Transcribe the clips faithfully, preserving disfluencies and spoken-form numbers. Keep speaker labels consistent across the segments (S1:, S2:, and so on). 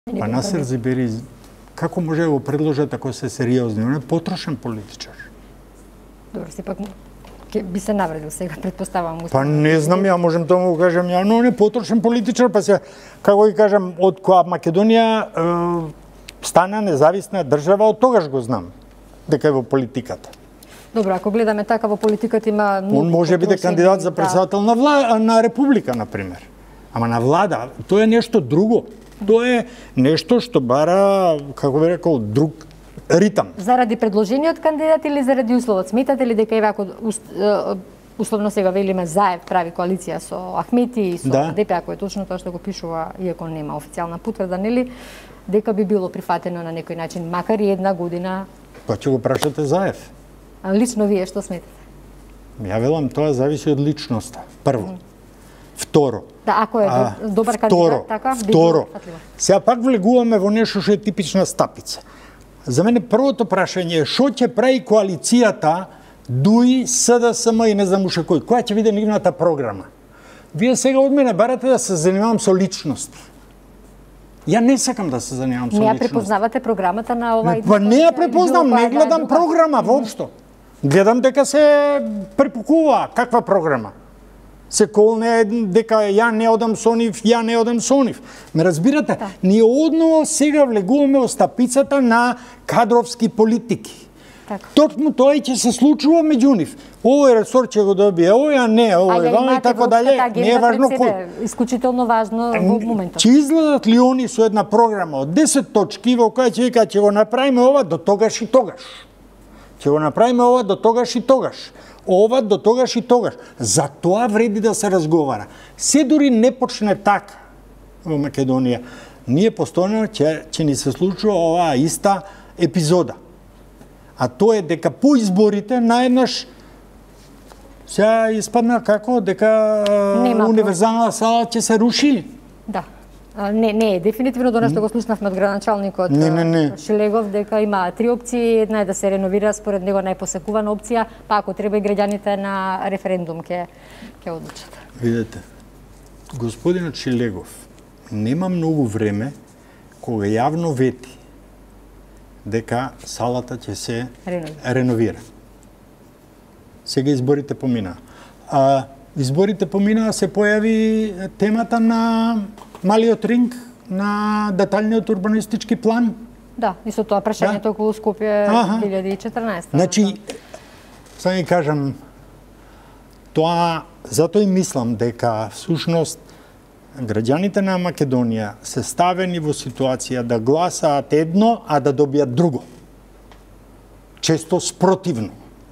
S1: Па Насер Зибери, како може да го предложат ако се сериозни? Он е потрошен политичар.
S2: Добро, сепак би се навредил сега, предпоставам.
S1: Па не знам, ја можем тоа го кажам, ја, но он е потрошен политичар, па се, како ги кажам, од која Македонија е, стана независна држава, од тогаш го знам, дека е во политиката.
S2: Добро, ако гледаме така, во политиката има многу...
S1: Он може биде кандидат за председател на, вла... на република, например. Ама на влада, тоа е нешто друго. Тоа е нешто што бара, како би рекол, друг ритам.
S2: Заради предложениот кандидат или заради условот? Сметате ли дека еве ако условно сега велиме Заев прави коалиција со Ахмети и со
S1: да.
S2: ДП, ако е точно тоа што го пишува, иако нема официјална потврда, нели, дека би било прифатено на некој начин, макар и една година?
S1: Па ќе го прашате Заев.
S2: А лично вие што сметате?
S1: Ја велам, тоа зависи од личноста. Прво. Mm. Второ.
S2: Да, ако е а, добар
S1: второ,
S2: кандидат, така?
S1: Второ. Сега пак влегуваме во нешто што е типична стапица. За мене првото прашање е што ќе прави коалицијата ДУИ, СДСМ и не знам уште кој. Која ќе биде нивната програма? Вие сега од мене барате да се занимавам со личности. Ја не сакам да се занимавам со
S2: личности. Не ја
S1: личности.
S2: препознавате програмата на овај...
S1: Па не ја препознам, не гледам програма воопшто. Гледам дека се препукува. Каква програма? Се колне дека ја не одам со нив, ја не одам со нив. Ме разбирате? Да. Ние одново сега влегуваме во стапицата на кадровски политики.
S2: Така.
S1: Точно тоа и ќе се случува меѓу нив. Овој ресор ќе го добие, овој, а не, овој, вај и така дале. Не е важно кој.
S2: Исклучително важно во моментот.
S1: Ќе изгледат ли они со една програма од десет точки во која ќе вика ќе го направиме ова до тогаш и тогаш. Ќе го направиме ова до тогаш и тогаш. Ова до тогаш и тогаш. За тоа вреди да се разговара. Се дури не почне така во Македонија. Ние постојано ќе ќе ни се случува оваа иста епизода. А тоа е дека по изборите наеднаш сега испадна како дека Нема универзална сала ќе се руши.
S2: Да. Не, не, дефинитивно донес што го слушнавме од градоначалникот
S1: не, не, не.
S2: Шилегов дека има три опции, една е да се реновира според него најпосекувана опција, па ако треба и граѓаните на референдум ќе ќе одлучат.
S1: Видете, господинот Шилегов нема многу време кога јавно вети дека салата ќе се реновира. реновира. Сега изборите поминаа. А изборите поминаа, се појави темата на малиот ринг на деталниот урбанистички план.
S2: Да, и со тоа прашањето да? Околу Скопје две илјади и четрнаесета.
S1: Значи, само ви кажам, тоа, затоа и мислам дека всушност граѓаните на Македонија се ставени во ситуација да гласаат едно, а да добијат друго. Често спротивно.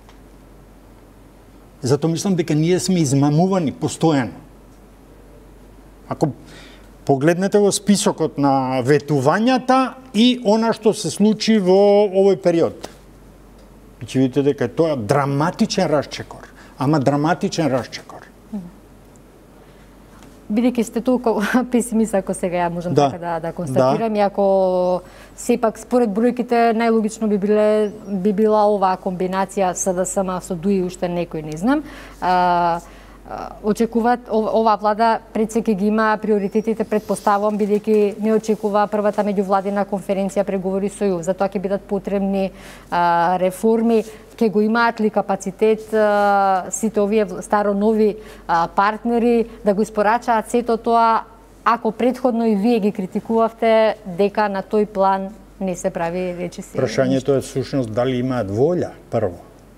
S1: Затоа мислам дека ние сме измамувани постојано. Ако погледнете го списокот на ветувањата и она што се случи во овој период. Ќе видите дека тоа е драматичен расчекор, ама драматичен расчекор.
S2: Бидејќи сте толку песимист, ако сега ја можам да. така да, да констатирам, да. И ако сепак според бројките најлогично би биле би била оваа комбинација СДСМ со ДУИ, уште некој не знам. А, очекуваат оваа влада пред се ќе ги има приоритетите, предпоставувам, бидејќи не очекува првата меѓувладина конференција преговори со ЈУ. Затоа ќе бидат потребни а, реформи, ќе го имаат ли капацитет а, сите овие старо нови а, партнери да го испорачаат сето тоа, ако предходно и вие ги критикувавте дека на тој план не се прави речиси.
S1: Прашањето е всушност дали имаат волја прво.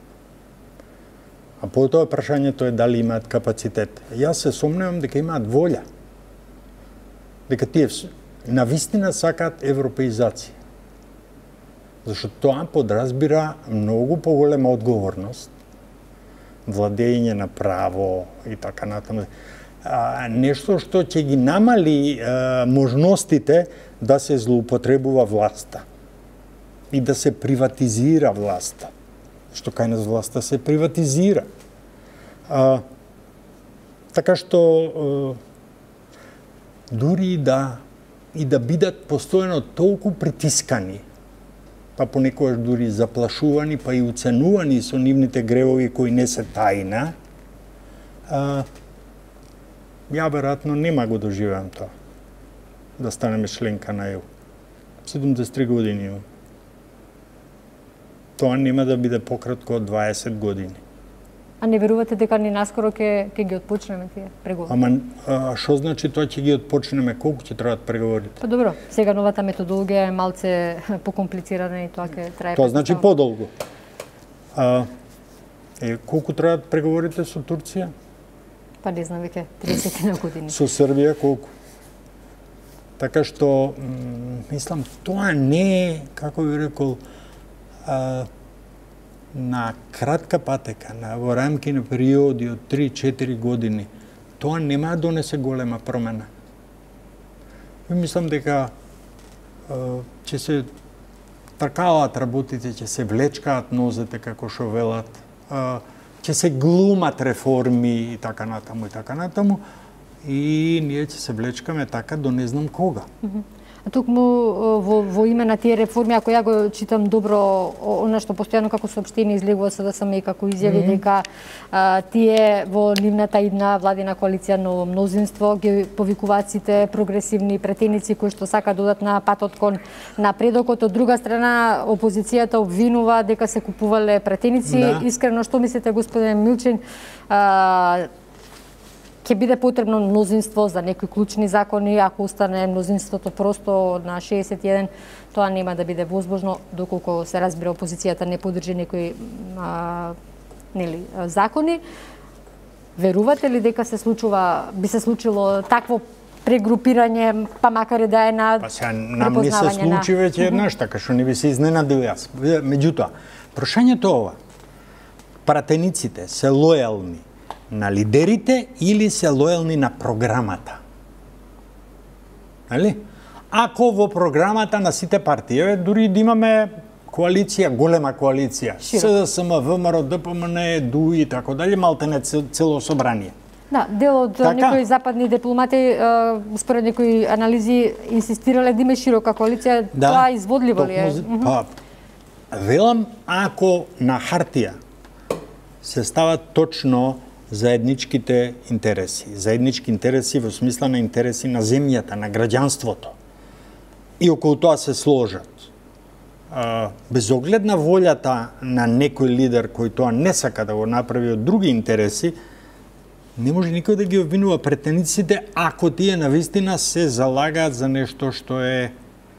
S1: А потоа прашањето е дали имаат капацитет. Јас се сомневам дека имаат волја. Дека тие навистина сакаат европеизација. Зашто тоа подразбира многу поголема одговорност, владење на право и така натаму. А, нешто што ќе ги намали а, можностите да се злоупотребува власта и да се приватизира власта. Што кај нас власта се приватизира. А, така што а, дури и да и да бидат постојано толку притискани, па понекогаш дури заплашувани, па и уценувани со нивните гревови кои не се тајна, а, ја веројатно нема го доживеам тоа, да станеме членка на ЕУ. седумдесет и три години имам. Тоа нема да биде пократко од дваесет години.
S2: А не верувате дека ни наскоро ќе ќе ги отпочнеме тие преговори?
S1: Ама а, што значи тоа ќе ги отпочнеме? Колку ќе траат преговорите?
S2: Па добро, сега новата методологија е малце покомплицирана и тоа ќе трае.
S1: Тоа значи подолго. А, е, колку траат преговорите со Турција?
S2: Па не знам, веќе тридесет на години.
S1: Со Србија колку? Така што, мислам, тоа не е, како би рекол, а, на кратка патека, на во рамки на периоди од три-четири години, тоа нема да донесе голема промена. Мислам дека ќе се тркалаат работите, ќе се влечкаат нозете, како што велат, ќе се глумат реформи и така натаму и така натаму, и ние ќе се влечкаме така до не знам кога.
S2: А токму во, во име на тие реформи, ако ја го читам добро, она што постојано како соопштение излегува СДСМ и како изјави, mm -hmm. дека а, тие во нивната идна владина коалиција ново мнозинство ги повикуваат сите прогресивни претеници кои што сака додат на патот кон напредокот. Од друга страна, опозицијата обвинува дека се купувале претеници. Да. Искрено, што мислите, господин Милчин, а, ќе биде потребно мнозинство за некои клучни закони, ако остане мнозинството просто на шеесет и еден, тоа нема да биде возможно, доколку се разбира опозицијата не поддржи некои а, нели, закони. Верувате ли дека се случува, би се случило такво прегрупирање, па макар и да е на
S1: па сега, нам не се случи веќе еднаш, така што не би се изненадил јас. Меѓутоа, прошањето ова, пратениците се лојални на лидерите или се лојални на програмата. Нали? Ако во програмата на сите партии, дури да имаме коалиција, голема коалиција, СДСМ, ВМРО, ДПМН, ДУ и така дали, малте не цело собрание.
S2: Да, дел од така? Некои западни дипломати, според некои анализи, инсистирале да има широка коалиција, да, тоа изводливо ли е?
S1: Па, велам, ако на хартија се стават точно заедничките интереси. Заеднички интереси во смисла на интереси на земјата, на граѓанството. И околу тоа се сложат. Без оглед на волјата на некој лидер кој тоа не сака да го направи од други интереси, не може никој да ги обвинува претениците ако тие навистина се залагаат за нешто што е...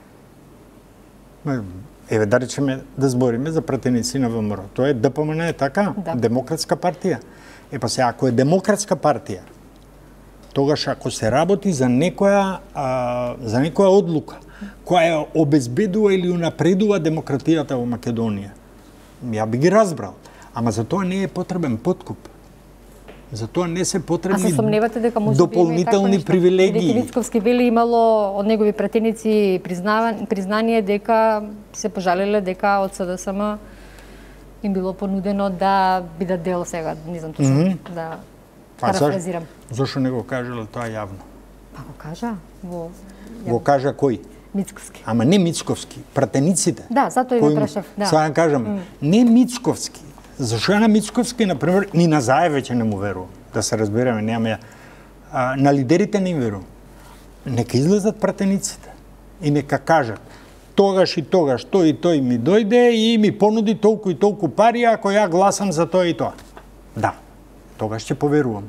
S1: Еве, да речеме, да збориме за претеници на ВМРО. Тоа е ДПМН, е така? Да. Демократска партија. Е па се, ако е демократска партија, тогаш ако се работи за некоја, а, за некоја одлука, која ја обезбедува или унапредува демократијата во Македонија, ја би ги разбрал. Ама за тоа не е потребен подкуп. За тоа не се потребни дополнителни привилегии.
S2: Мицковски вели имало од негови претеници признание дека се пожалеле дека од СДСМ им било понудено да бидат дел сега, не знам точно, mm -hmm. да парафразирам.
S1: Зошто не го кажале тоа јавно?
S2: Па го кажа во
S1: Го кажа кој?
S2: Мицковски.
S1: Ама не Мицковски, пратениците.
S2: Да, затоа и го прашав, да.
S1: Сега кажам, mm. не Мицковски. Зашо на Мицковски, например, ни на Заев веќе не му верувам, да се разбереме, немаме. А, на лидерите не им верувам. Нека излезат пратениците и нека кажат тогаш и тогаш тој и тој ми дојде и ми понуди толку и толку пари ако ја гласам за тоа и тоа. Да, тогаш ќе поверувам.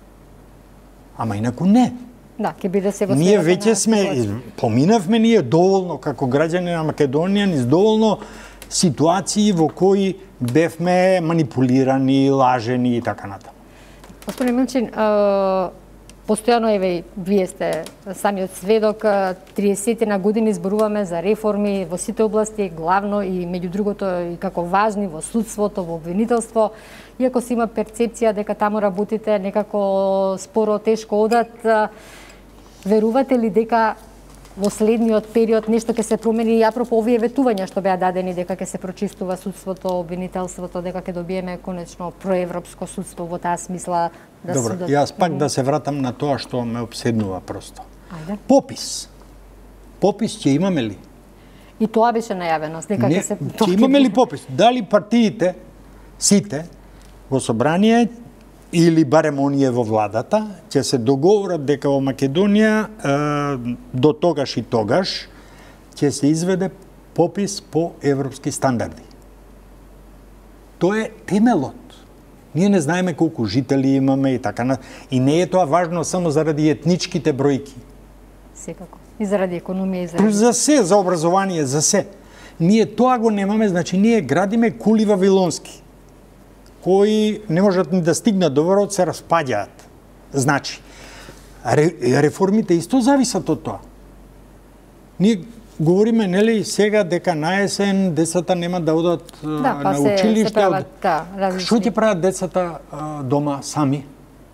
S1: Ама инаку не.
S2: Да, ќе биде се во
S1: ние веќе сме, поминавме ние доволно како граѓани на Македонија, низ доволно ситуации во кои бевме манипулирани, лажени и така натаму.
S2: Господин Милчин, постојано, еве, вие сте самиот сведок, триесет на години зборуваме за реформи во сите области, главно и меѓу другото и како важни во судството, во обвинителство. Иако се има перцепција дека таму работите некако споро, тешко одат, верувате ли дека во следниот период нешто ќе се промени и апропо овие ветувања што беа дадени дека ќе се прочистува судството, обвинителството, дека ќе добиеме конечно проевропско судство во таа смисла да
S1: Добро,
S2: судот...
S1: јас пак да се вратам на тоа што ме обседнува просто.
S2: Ајде.
S1: Попис. Попис ќе имаме ли?
S2: И тоа беше најавено, дека ќе се...
S1: Ќе имаме ли попис? Дали партиите, сите, во собрание или барем оние во владата, ќе се договорат дека во Македонија е, до тогаш и тогаш ќе се изведе попис по европски стандарди. Тоа е темелот. Ние не знаеме колку жители имаме и така на... И не е тоа важно само заради етничките бројки.
S2: Секако. И заради економија, и заради...
S1: За се, за образование, за се. Ние тоа го немаме, значи ние градиме кули вавилонски, кои не можат ни да стигнат до врвот, се распаѓаат. Значи, реформите исто зависат од тоа. Ние говориме, нели, сега дека на есен децата нема да одат
S2: да, па
S1: на
S2: се,
S1: училиште.
S2: се прават, да, различни.
S1: Што ќе прават децата а, дома сами?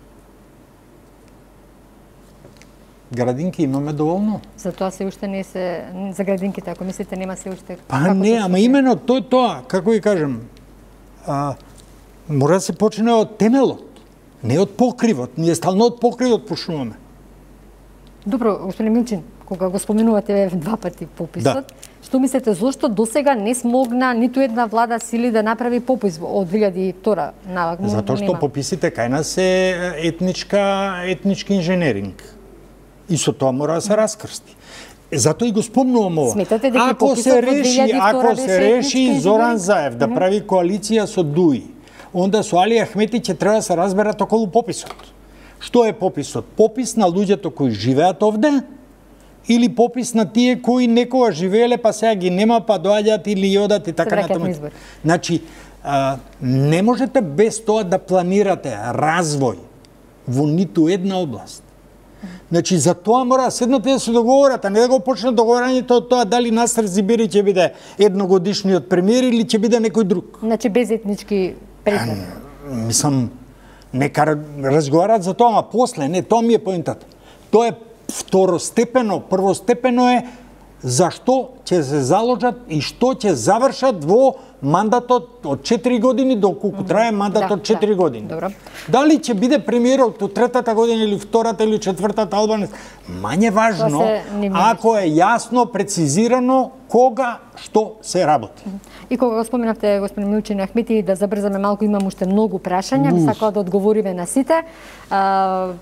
S1: Градинки имаме доволно.
S2: За тоа се уште не се... За градинките, ако мислите, нема се уште...
S1: Па не, ама именно тој тоа, како ви кажем, а, мора да се почне од темелот, не од покривот. Ние стално од покривот пушуваме.
S2: Добро, господин Милчин, кога го споменувате два пати пописот, да. Што мислите, зошто досега не смогна ниту една влада сили да направи попис од две илјади и втора? На,
S1: Затоа што пописите кај нас е етничка, етнички инженеринг. И со тоа мора да се раскрсти. Затоа и го спомнувам ова.
S2: Сметате дека
S1: ако се реши, ако се реши Зоран Заев да прави коалиција со ДУИ, онда со Али Ахмети ќе треба да се разберат околу пописот. Што е пописот? Попис на луѓето кои живеат овде или попис на тие кои некога живееле па сега ги нема па доаѓаат или одат и така натаму. Значи, а, не можете без тоа да планирате развој во ниту една област. Значи, за тоа мора да седнате да се договорат, а не да го почнат договорањето од тоа дали Насер Зибери ќе биде едногодишниот премиер или ќе биде некој друг.
S2: Значи, без етнички претенции.
S1: Мислам, нека разговарат за тоа, ама после, не, тоа ми е поентата. Тоа е второстепено, првостепено е зашто ќе се заложат и што ќе завршат во мандатот од четири години до колку трае мандатот од четири
S2: да,
S1: години.
S2: Добро.
S1: Дали ќе биде премиерот од третата година или втората или четвртата Албанец, мање важно, ако е јасно, прецизирано кога што се работи.
S2: И кога го споменавте господин Милчин Ахмети, да забрзаме малку, имам уште многу прашања, би сакала да одговориме на сите. А,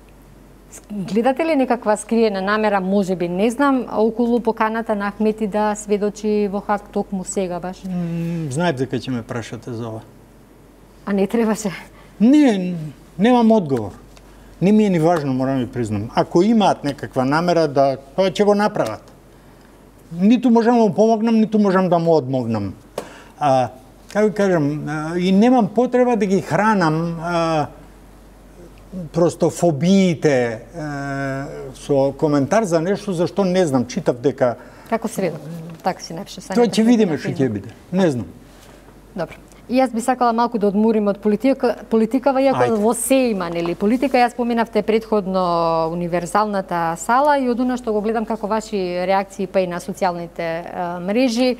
S2: гледате ли некаква скриена намера, можеби, не знам, околу поканата на Ахмети да сведочи во Хаг токму сега баш?
S1: Mm, знаев дека ќе ме прашате за ова.
S2: А не требаше?
S1: Не, немам одговор. Не ми е ни важно, морам ви признам. Ако имаат некаква намера да, тоа ќе го направат. Ниту можам да му помогнам, ниту можам да му одмогнам. А, како кажам, а, и немам потреба да ги хранам а, просто фобиите е, со коментар за нешто за што не знам, читав дека...
S2: Како сведок, така си напише.
S1: Тоа ќе видиме што ќе биде, не знам.
S2: Добро. И јас би сакала малку да одморим од политика, политикава, иако во се има, нели? Политика, јас споменавте предходно универзалната сала и од она што го гледам како ваши реакции па и на социјалните е, мрежи, е,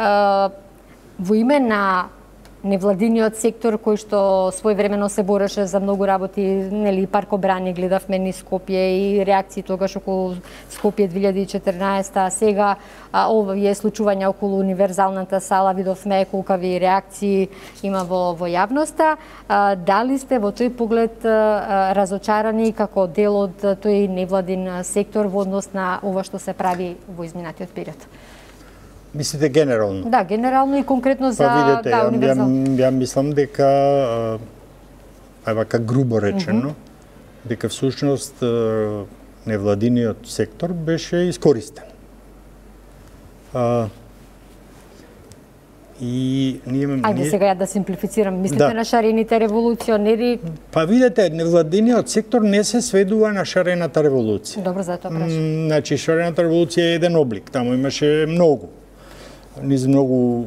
S2: во име на невладиниот сектор кој што своевремено се бореше за многу работи, нели, паркобрани гледавме низ Скопје и реакции тогаш околу Скопје две илјади и четрнаесета, а сега а, овие случувања околу универзалната сала видовме колкави реакции има во во јавноста. А, дали сте во тој поглед а, разочарани како дел од тој невладин сектор во однос на ова што се прави во изминатиот период?
S1: Мислите генерално?
S2: Да, генерално и конкретно за
S1: па, видите,
S2: да, универзал.
S1: Ја, ја мислам дека, а вака грубо речено, mm -hmm. дека всушност невладиниот сектор беше искористен. А, и ние
S2: Ајде
S1: ние...
S2: сега ја да симплифицирам. Мислите
S1: да.
S2: на шарените револуционери?
S1: Па видете, невладиниот сектор не се сведува на шарената револуција.
S2: Добро, за тоа прашам.
S1: Значи, шарената револуција е еден облик, таму имаше многу. Низ многу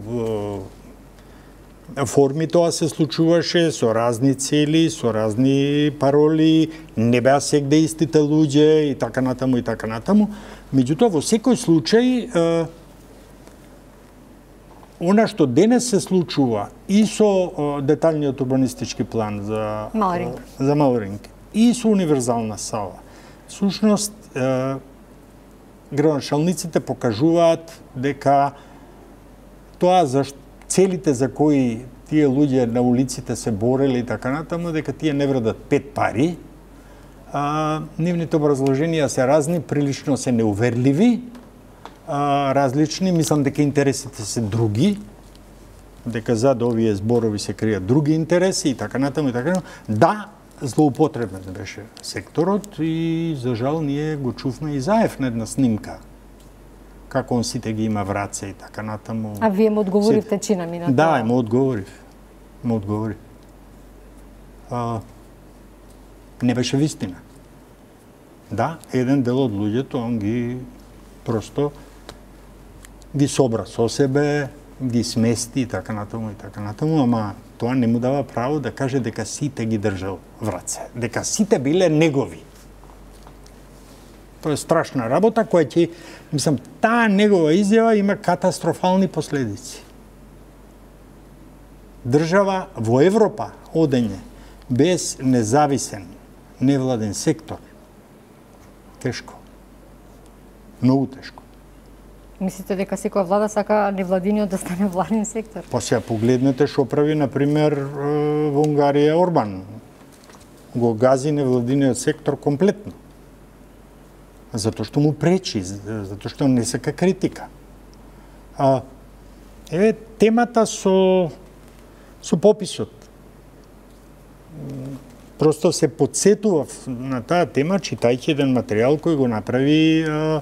S1: е, форми тоа се случуваше со разни цели, со разни пароли, не беа сегде истите луѓе и така натаму и така натаму. Меѓутоа, во секој случај, е, она што денес се случува и со е, деталниот урбанистички план за
S2: Малоринг,
S1: за Малоринг и со универзална сала, всушност е, градоначалниците покажуваат дека тоа за целите за кои тие луѓе на улиците се борели и така натаму, дека тие не вредат пет пари, а, нивните образложенија се разни, прилично се неуверливи а, различни, мислам дека интересите се други, дека зад овие зборови се кријат други интереси и така натаму и така натаму. Да, злоупотребен беше секторот и за жал ние го чувме и заев на една снимка. Како он сите ги има враце и така натаму.
S2: А вие му одговоривте чина ми на тоа?
S1: Да, му одговорив. Му одговорив. А, не беше вистина. Да, еден дел од луѓето, он ги просто ги собра со себе, ги смести и така натаму и така натаму, ама тоа не му дава право да каже дека сите ги држал враце, дека сите биле негови. Тоа е страшна работа која ќе, мислам, таа негова изјава има катастрофални последици. Држава во Европа одење без независен невладен сектор тешко. Многу тешко.
S2: Мислите дека секоја влада сака невладиниот да стане владен сектор?
S1: Па сега погледнете што прави, например, во Унгарија Орбан. Го гази невладиниот сектор комплетно. Затоа што му пречи, затоа што не сака критика. А, еве, темата со, со пописот. Просто се подсетував на таа тема, читајќи еден материјал кој го направи а,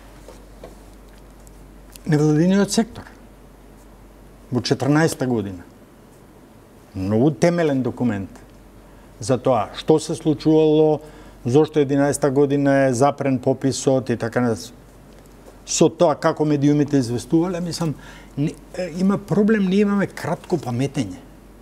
S1: невладиниот сектор во четрнаесетта година. Многу темелен документ за тоа што се случувало, зошто единаесетта година е запрен пописот и така на со тоа како медиумите известувале, мислам, не, има проблем, ние имаме кратко паметење.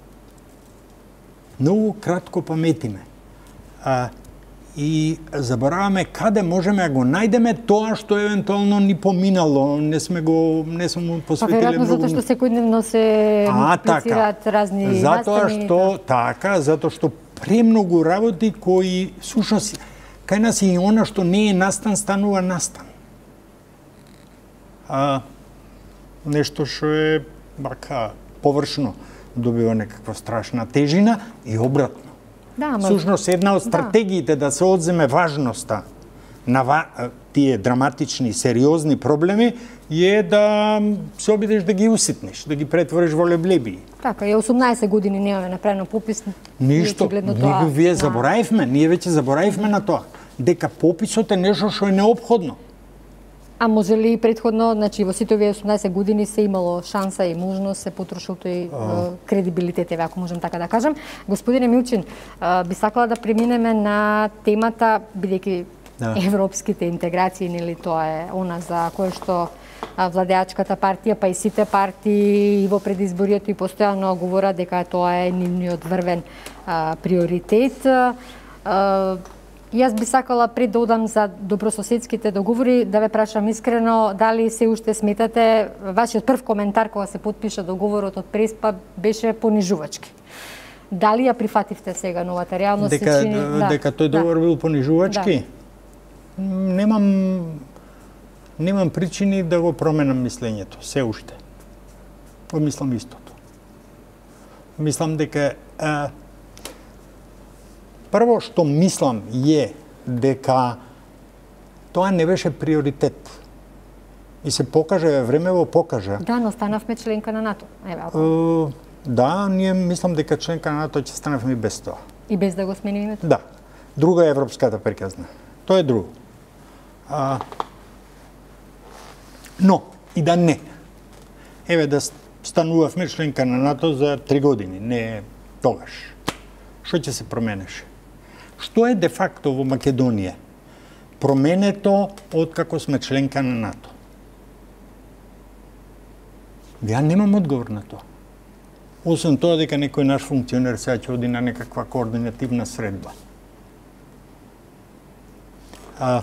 S1: Многу кратко паметиме. А, и забораваме каде можеме да го најдеме тоа што евентуално ни поминало, не сме го не сме му посветиле
S2: многу. Па веројатно затоа што секојдневно се мултиплицираат разни настани.
S1: Затоа што така, затоа што премногу работи кои всушност кај нас и она што не е настан станува настан. А нешто што е бака површно добива некаква страшна тежина и обратно.
S2: Да, ама...
S1: Всушност, една од стратегиите да. да се одземе важноста на ва... тие драматични, сериозни проблеми е да се обидеш да ги уситнеш, да ги претвориш во леблеби.
S2: Така, и осумнаесет години немаме направено попис.
S1: Ништо, ние вие заборавивме, ние веќе заборавивме на тоа, дека пописот е нешто што е неопходно.
S2: А може ли претходно, значи во сите овие осумнаесет години се имало шанса и можност, се потрошил тој а... кредибилитет, еве ако можам така да кажам. Господине Милчин, би сакала да преминеме на темата, бидејќи да. Европските интеграции, нели тоа е она за кое што владеачката партија, па и сите партии и во предизборието и постојано говорат дека тоа е нивниот врвен а, приоритет. А, Јас би сакала пред да одам за добрососедските договори да ве прашам искрено дали се уште сметате вашиот прв коментар кога се потпиша договорот од Преспа беше понижувачки. Дали ја прифативте сега новата реалност?
S1: Дека,
S2: чини...
S1: да, дека тој договор да. бил понижувачки? Да. Немам немам причини да го променам мислењето, се уште. Го мислам истото. Мислам дека а, прво што мислам е дека тоа не беше приоритет. И се покаже, времево покажа.
S2: Да, но станавме членка на НАТО. Еве, ако...
S1: Uh, да, ние мислам дека членка на НАТО ќе станавме и без тоа.
S2: И без да го смени името?
S1: Да. Друга е европската приказна. Тоа е друго. А, но, и да не. Еве да станувавме членка на НАТО за три години, не тогаш. Што ќе се променеше? Што е де факто во Македонија? Променето од како сме членка на НАТО. Ја немам одговор на тоа. Освен тоа дека некој наш функционер сега ќе оди на некаква координативна средба. А,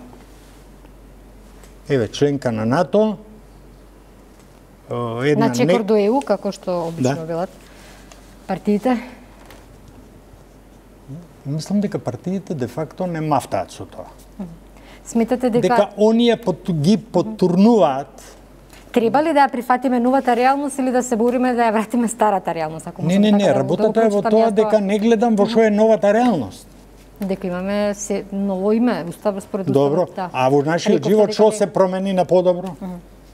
S1: еве, членка на НАТО, една...
S2: На чекор не... до Е У, како што обично да. Велат партиите?
S1: Мислам дека партиите де факто не мафтаат со тоа.
S2: Сметате дека...
S1: Дека оние под, ги подтурнуваат.
S2: Треба ли да ја прифатиме новата реалност или да се бориме да ја вратиме старата реалност? Ако
S1: не, не, не,
S2: така
S1: работата да е во тоа дека не гледам во што е новата реалност.
S2: Дека имаме се, ново име, устав според уставот.
S1: Добро, да. А во нашиот живот што се промени на подобро?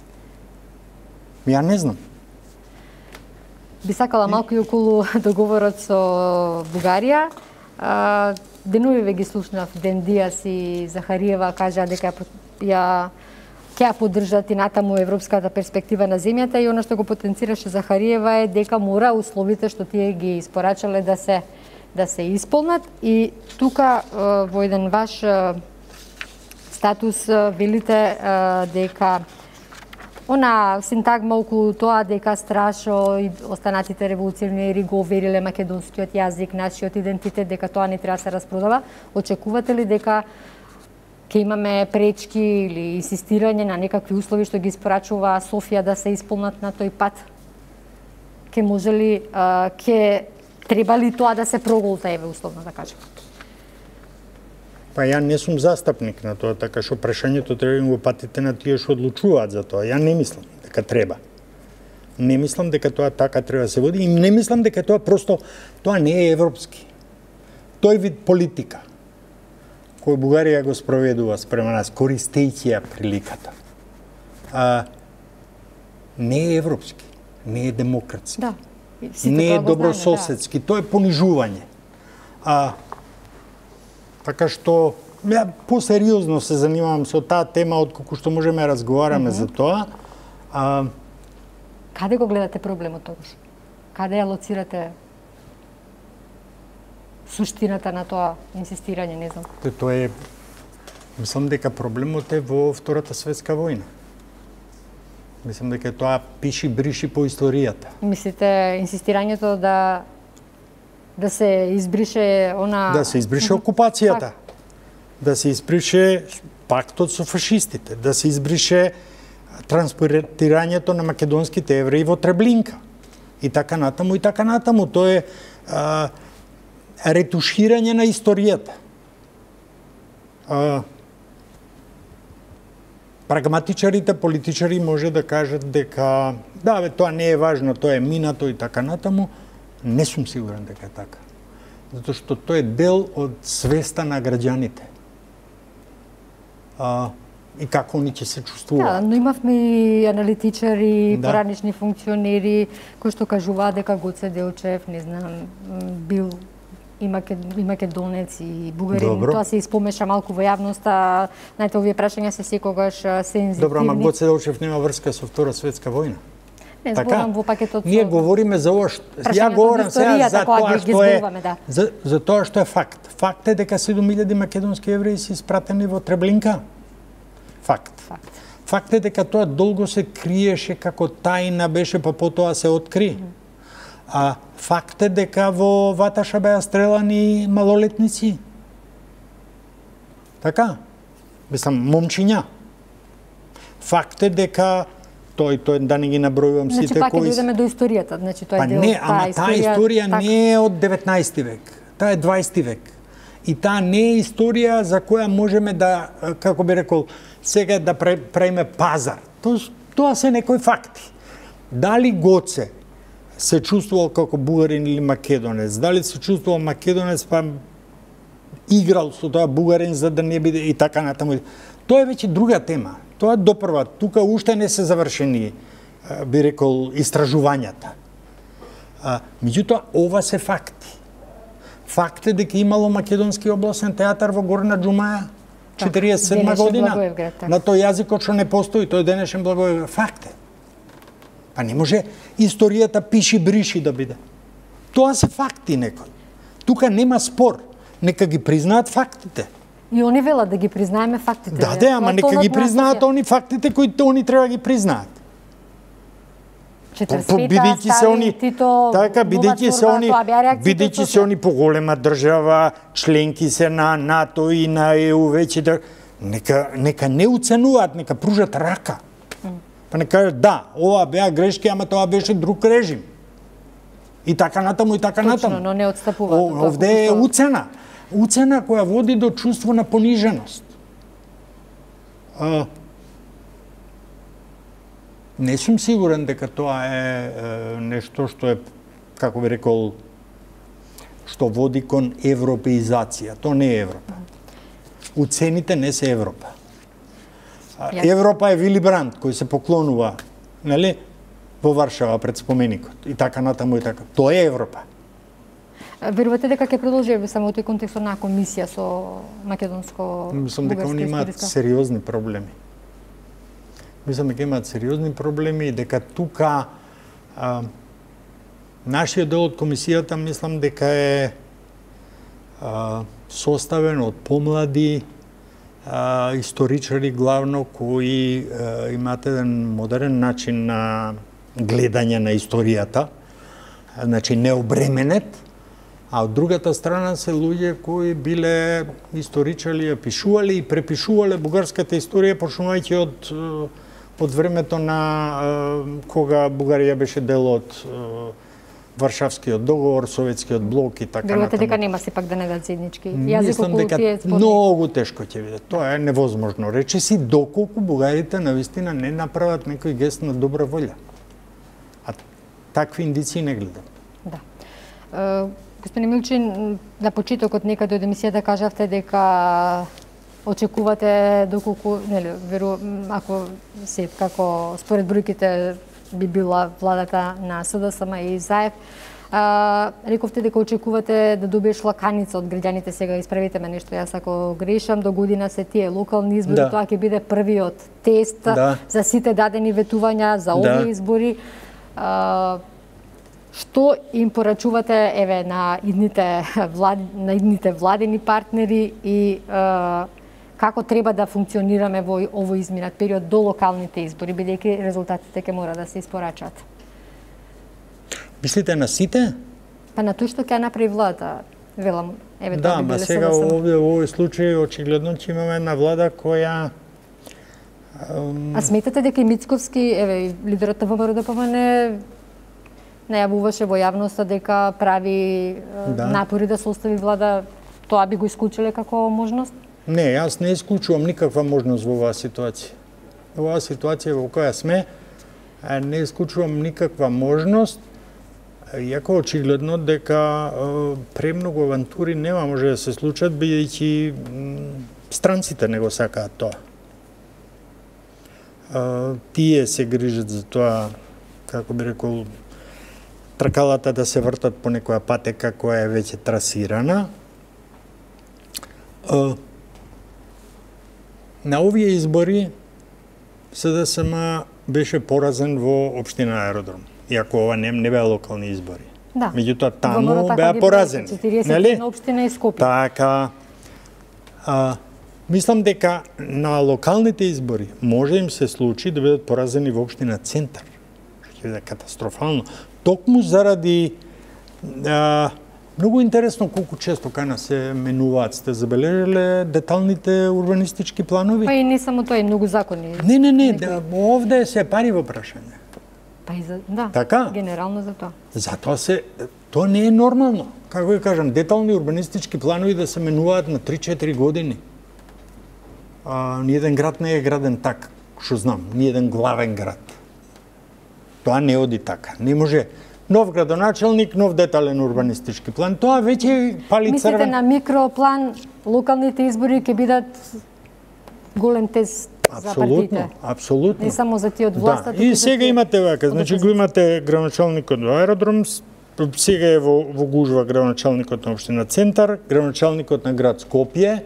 S1: Ја не знам.
S2: Би сакала малку и околу договорот со Бугарија. Деновиве ги слушнав Ден Диас и Захариева кажаа дека ја ќе ја поддржат и натаму европската перспектива на земјата, и она што го потенцираше Захариева е дека мора условите што тие ги испорачале да се да се исполнат, и тука во еден ваш статус велите дека она синтагма околу тоа дека страшно и останатите револуционери го вериле македонскиот јазик, нашиот идентитет, дека тоа не треба да се распродава. Очекувате ли дека ќе имаме пречки или инсистирање на некакви услови што ги испорачува Софија да се исполнат на тој пат? Ке може ли, ќе треба ли тоа да се проголта, еве условно да кажем?
S1: Па ја не сум застапник на тоа, така што прашањето треба да го патите на тие што одлучуваат за тоа. Ја не мислам дека треба. Не мислам дека тоа така треба да се води, и не мислам дека тоа просто, тоа не е европски. Тој вид политика кој Бугарија го спроведува спрема нас, користејќи ја приликата, а, не е европски, не е демократски,
S2: да,
S1: не е добрососедски, да. Тоа е понижување. А, така што, ја посериозно се занимавам со таа тема, отколку што можеме да разговараме mm -hmm. за тоа. А,
S2: Каде го гледате проблемот тогаш? Каде ја лоцирате суштината на тоа инсистирање, не знам?
S1: Тоа е, мислам дека проблемот е во Втората светска војна. Мислам дека тоа пиши бриши по историјата.
S2: Мислите инсистирањето да да се избрише она...
S1: Да се избрише окупацијата. Да се избрише пактот со фашистите, да се избрише транспортирањето на македонските евреи во Треблинка. И така натаму, и така натаму. Тоа е а, ретуширање на историјата. А, прагматичарите, политичари може да кажат дека да, бе, тоа не е важно, тоа е минато и така натаму. Не сум сигурен дека е така. Затоа што тој е дел од свеста на граѓаните. А, и како они ќе се чувствуваат.
S2: Да, но имавме и аналитичари,
S1: да.
S2: поранични функционери кои што кажуваат дека Гоце Делчев, не знам, бил и македонец и бугарин. Добро. Тоа се испомеша малку во јавноста. Знаете, овие прашања се секогаш сензитивни.
S1: Добро, ама Гоце Делчев нема врска со Втора светска војна.
S2: Не, зборам во пакетот.
S1: Ние говориме за ова што ја говорам сега за тоа што е
S2: да.
S1: за, за тоа што е факт. Факт е дека седум илјади македонски евреи се испратени во Треблинка. Факт.
S2: Факт.
S1: Факт е дека тоа долго се криеше како тајна беше, па потоа се откри. Mm. А факт е дека во Ваташа беа стрелани малолетници. Така? Мислам, момчиња. Факт е дека тој тој да не ги набројувам сите
S2: кои. Значи пак
S1: кои...
S2: дојдеме до историјата, значи тоа е
S1: па
S2: дел.
S1: не, ама таа историја, историја
S2: так...
S1: не е од деветнаести век. Таа е дваесети век. И таа не е историја за која можеме да, како би рекол, сега да правиме пазар. Тоа, тоа се некои факти. Дали Гоце се чувствувал како бугарин или македонец, дали се чувствувал македонец па играл со тоа бугарин за да не биде и така натаму. Тоа е веќе друга тема. Тоа допрва, тука уште не се завршени, би рекол, истражувањата. А, меѓутоа, ова се факти. Факт е дека имало македонски областен театар во Горна Џумаја, четиридесет и седма година. На тој јазикот што не постои, тој денешен Благоевград. Факт е. Па не може историјата пиши-бриши да биде. Тоа се факти некој. Тука нема спор. Нека ги признаат фактите.
S2: И они велат да ги признаеме фактите.
S1: Да, да, ама нека ги признаат они фактите кои они треба да ги признаат.
S2: Бидејќи се они Тито,
S1: така, бидејќи се они, бидејќи се они поголема држава, членки се на НАТО и на Е У веќе да нека нека не уценуваат, нека пружат рака. Mm. Па не кажат да, ова беа грешки, ама тоа беше друг режим. И така натаму и така натаму.
S2: Точно, но не отстапуваат.
S1: Овде е уцена. Уцена која води до чувство на пониженост. А, не сум сигурен дека тоа е, е нешто што е, како би рекол, што води кон европеизација. Тоа не е Европа. Уцените не се Европа. Европа е Вили Бранд кој се поклонува, нели, во Варшава пред споменикот и така натаму и така. Тоа е Европа.
S2: Верувате дека ќе продолжи само тој контекст на комисија со македонско
S1: Мислам дека они имаат сериозни проблеми. Мислам дека имаат сериозни проблеми и дека тука а, нашиот дел од комисијата мислам дека е а, составен од помлади а, историчари главно кои а, имаат еден модерен начин на гледање на историјата, значи необременет, а од другата страна се луѓе кои биле историчали, ја пишувале и препишувале бугарската историја, почнувајќи од од времето на кога Бугарија беше дел од Варшавскиот договор, Советскиот блок и така натаму.
S2: Верувате дека нема сепак да најдат заеднички јазик
S1: Мислам
S2: околу
S1: дека
S2: тие спорни?
S1: Многу тешко ќе биде. Тоа е невозможно. Речиси доколку бугарите навистина не направат некој гест на добра волја. А такви индици не гледам.
S2: Да. Господин Милчин, на почетокот некаде од емисијата кажавте дека очекувате доколку, нели, веру, ако се како според бројките би била владата на СДСМ и Заев, а, рековте дека очекувате да добиеш лаканица од граѓаните. Сега исправите ме нешто, јас ако грешам, до година се тие локални избори, да. Тоа ќе биде првиот тест да. За сите дадени ветувања за овие да. Избори. А, Што им порачувате еве на идните влад, на идните владени партнери и е, како треба да функционираме во овој изминат период до локалните избори, бидејќи резултатите ќе мора да се испорачат?
S1: Мислите на сите?
S2: Па на тоа што ќе направи владата, велам, еве
S1: да,
S2: тоа би биле
S1: сега овде во овој случај очигледно ќе имаме една влада која ам...
S2: А сметате дека и Мицковски, еве лидерот на ВМРО да помане најавуваше во јавноста дека прави да. Напори да се остави влада, тоа би го исклучиле како можност?
S1: Не, јас не исклучувам никаква можност во оваа ситуација. Во оваа ситуација во која сме, не исклучувам никаква можност, иако очигледно дека премногу авантури нема може да се случат, бидејќи странците не го сакаат тоа. Тие се грижат за тоа, како би рекол, тркалата да се вртат по некоја патека која е веќе трасирана. На овие избори СДСМ беше поразен во општина Аеродром, иако ова не, не беа локални избори.
S2: Да.
S1: Меѓутоа таму беа поразени.
S2: четириесет на општина и Скопје.
S1: Така. А, мислам дека на локалните избори може им се случи да бидат поразени во општина Центар, што ќе биде катастрофално. Токму заради а, многу интересно колку често кај нас се менуваат, сте забележале деталните урбанистички планови?
S2: Па и не само тоа, и многу закони.
S1: Не, не, не, да, овде се пари во прашање.
S2: Па и за, да,
S1: така?
S2: Генерално за тоа.
S1: Затоа се, тоа не е нормално. Како ја кажам, детални урбанистички планови да се менуваат на три-четири години. А, ниеден град не е граден така, што знам, ниеден главен град. Тоа не оди така. Не може нов градоначелник, нов детален урбанистички план. Тоа веќе пали
S2: Мислите
S1: црвен.
S2: на микроплан локалните избори ќе бидат голем тест за партиите?
S1: Апсолутно.
S2: Не само за тие од власта.
S1: Да. И сега имате вака, значи го имате градоначалникот во Аеродром, сега е во, во гужва градоначалникот на општина Центар, градоначалникот на град Скопје.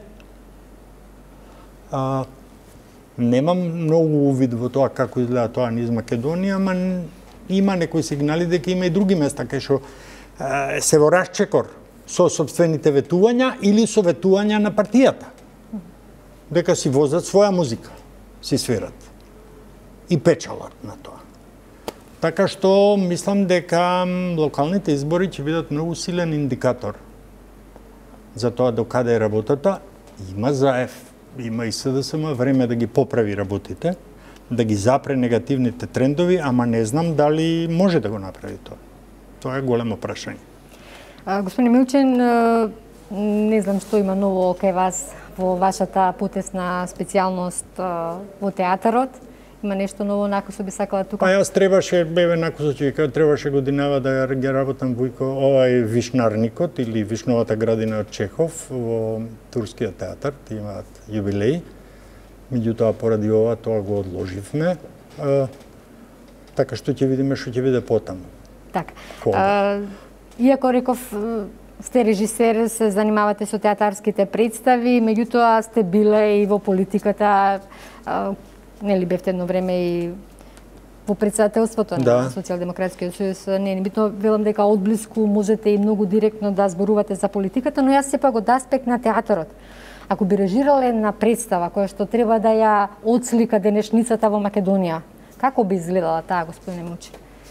S1: А, немам многу увид во тоа како изгледа тоа низ Македонија, ама има некои сигнали дека има и други места кај што се во расчекор со сопствените ветувања или со ветувања на партијата. Дека си возат своја музика, си свират. И печалат на тоа. Така што мислам дека локалните избори ќе бидат многу силен индикатор за тоа до каде е работата. Има Заев, има и СДСМ време да ги поправи работите, да ги запре негативните трендови, ама не знам дали може да го направи тоа. Тоа е големо прашање.
S2: А, господин Милчин, не знам што има ново кај вас во вашата потесна специјалност во театарот. Има нешто ново нако што би сакала тука?
S1: Па јас требаше, беве нако што ќе требаше годинава да ги работам Вујко, овај Вишнарникот или Вишновата градина од Чехов во турскиот театар, ти имаат јубилеј. Меѓутоа поради ова тоа го одложивме. Така што ќе видиме што ќе биде потаму.
S2: Така. Иако реков сте режисер, се занимавате со театарските представи, меѓутоа сте биле и во политиката, нели бевте едно време и во председателството да. на Социјалдемократскиот сојуз. Не, не битно, велам дека одблиску можете и многу директно да зборувате за политиката, но јас сепак од аспект на театарот. Ако би режирале една представа која што треба да ја отслика денешницата во Македонија, како би изгледала таа, господине Мучи?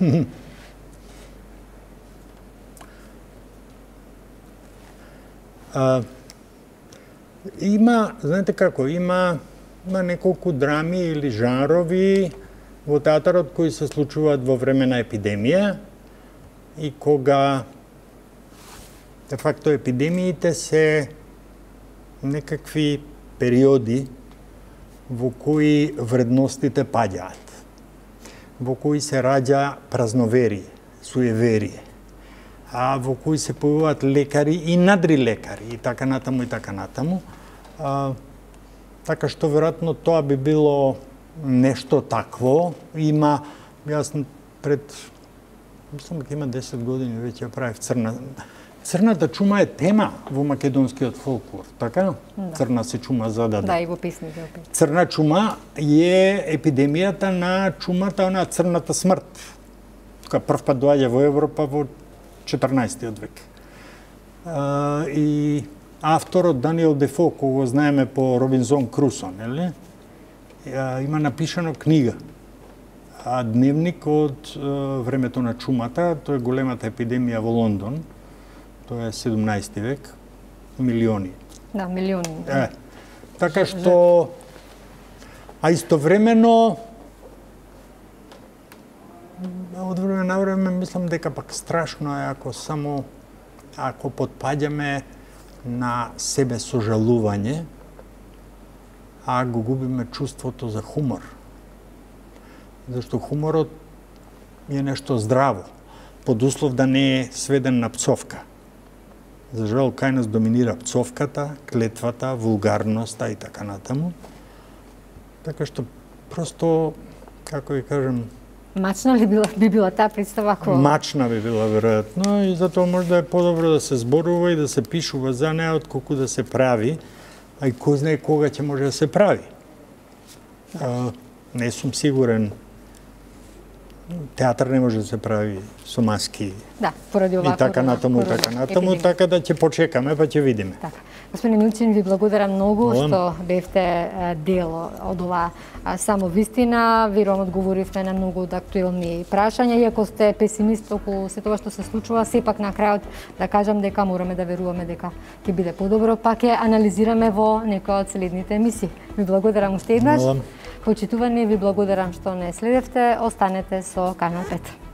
S1: А, има, знаете како, има, има неколку драми или жанрови во театарот кои се случуваат во време на епидемија и кога де факто епидемиите се некакви периоди во кои вредностите паѓаат, во кои се раѓа празноверие, суеверие, а во кои се појавуваат лекари и надри лекари и така натаму и така натаму. А, така што веројатно тоа би било нешто такво. Има, јас пред, мислам дека има десет години веќе ја правев црна. Црната чума е тема во македонскиот фолклор, така? Да. Црна се чума зададе.
S2: Да, и во песните.
S1: Црна чума е епидемијата на чумата, на црната смрт. Тука прв пат доаѓа во Европа во четрнаесеттиот век. А, и авторот Даниел Дефо, кого знаеме по Робинзон Крусо, нели? Има напишано книга, а дневник од времето на чумата, тоа е големата епидемија во Лондон, тоа е седумнаесети век, милиони.
S2: Да, милиони.
S1: Е, така што, а истовремено, од време на време мислам дека пак страшно е ако само, ако потпаѓаме на себе сожалување, а го губиме чувството за хумор. Зашто хуморот е нешто здраво, под услов да не е сведен на пцовка. За жал, кај нас доминира пцовката, клетвата, вулгарноста и така натаму. Така што, просто, како ви кажем...
S2: Мачна ли била, би била таа представа? Ако...
S1: Мачна би била, веројатно, и затоа може да е подобро да се зборува и да се пишува за неа, отколку да се прави, а и кој знае кога ќе може да се прави. Да. А, не сум сигурен. Театар не може да се прави со маски.
S2: Да, поради овако.
S1: И така натаму, и така натаму, така да ќе почекаме, па ќе видиме.
S2: Така. Господин Милчин, ви благодарам многу Олам. што бевте дел од ова само вистина. Верувам одговоривте на многу од актуелни прашања. Иако сте песимист околу се тоа што се случува, сепак на крајот да кажам дека мораме да веруваме дека ќе биде подобро, па ќе анализираме во некоја од следните емисии. Ви благодарам уште еднаш. Почитувани, ви благодарам што не следевте. Останете со Канал пет.